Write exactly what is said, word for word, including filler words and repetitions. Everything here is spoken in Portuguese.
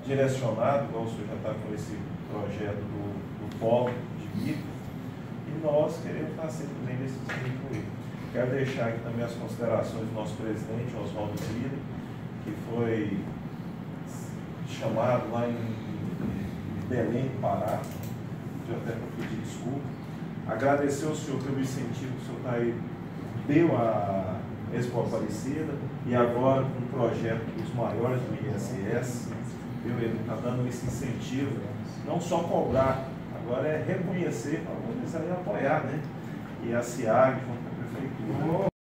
direcionado, igual o senhor já está com esse projeto do, do polo de micro, e nós queremos estar sempre bem nesse desempenho com ele. Quero deixar aqui também as considerações do nosso presidente, Oswaldo Zilli, que foi chamado lá em, em Belém, Pará, eu até para pedir desculpa. Agradecer ao senhor pelo incentivo que o senhor está aí, deu a Expo Aparecida, e agora com um projeto dos maiores do I S S, viu? Ele está dando esse incentivo, não só cobrar, agora é reconhecer, valorizar e apoiar, né? E a SEAG junto com a Prefeitura.